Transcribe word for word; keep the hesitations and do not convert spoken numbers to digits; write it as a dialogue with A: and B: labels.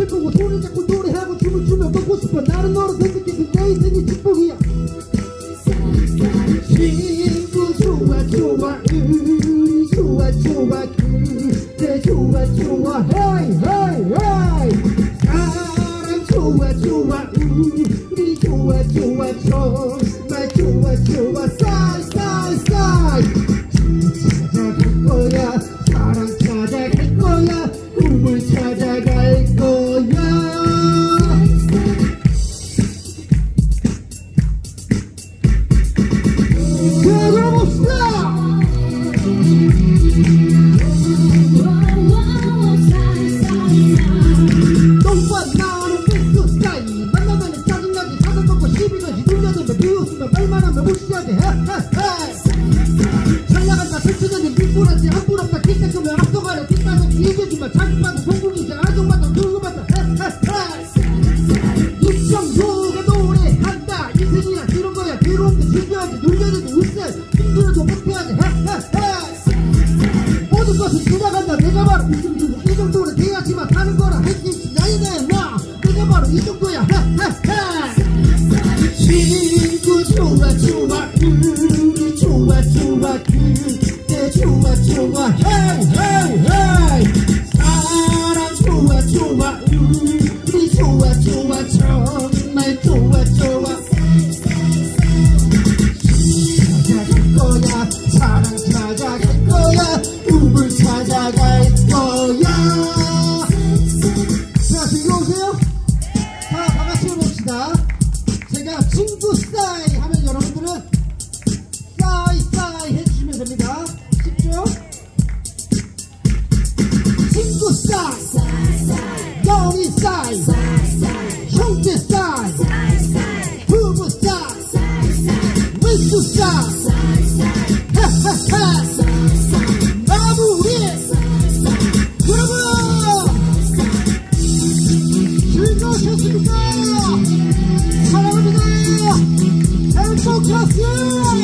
A: 거고 손을 잡고 노래하고 춤을 추며 보고 싶어. 나는 너로 생각해 내 인생이 축복이야. 친구 좋아 좋아 우리 좋아 좋아 그대 좋아 좋아 헤이 헤이 헤이. 사랑 좋아 좋아 우리 좋아 좋아 정말 좋아 좋아 싸이 싸이 싸이. 찾아갈 거야 사랑 찾아갈 거야 꿈을 찾아갈 거야. 똥밭 나오는 삐끗 스타일 만나면 짜증나게 찾아보고 시비가지 돌려대면 비웃으면 말만 하면 무시하게 헤헤헤. 잘 나간다 설치자들 뒷부라지 안 부럽다 기대하면 앞서가래 뒷다섯 얘기해주면 자기만은 성공이지 아정마다 궁금하다 헤헤헤. 이정도가 노래한다 인생이란 이런 거야 괴로운데 즐겨야지 놀려대도 울세 힘들어도 못해야지 헤헤헤. 모든 것은 지나간다 내가 바로 이 정도는 돼야지만 사는 거라 할 수 있지 나이네 나 내가 바로 이 정도야 헤헤헤. 친구 좋아 좋아 우리 좋아 좋아 그대 좋아 좋아 헤이 헤이 헤이. 사랑 좋아 좋아 우리 좋아 좋아 정말 좋아 좋아. 찾아갈 거야 사랑 찾아갈 거야 꿈을 찾아갈 거야. 자 즐거우세요? 자 다같이 해봅시다. 제가 친구 싸이 하면 여러분들은 싸이 싸이 해주시면 됩니다. 쉽죠? 친구 싸이 영희 싸이 형제 싸이 부부 싸이 왼수 싸이 헤헤헤. 마무리. 여러분 즐거우셨습니까? 사랑합니다. 행복하세요.